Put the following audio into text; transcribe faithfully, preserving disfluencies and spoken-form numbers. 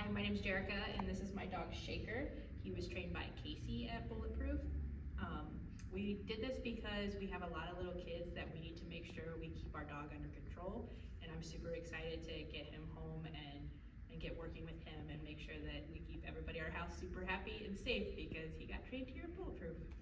Hi, my name is Jerica, and this is my dog Shaker. He was trained by Casey at Bulletproof. Um, we did this because we have a lot of little kids that we need to make sure we keep our dog under control, and I'm super excited to get him home and, and get working with him and make sure that we keep everybody at our house super happy and safe because he got trained here at Bulletproof.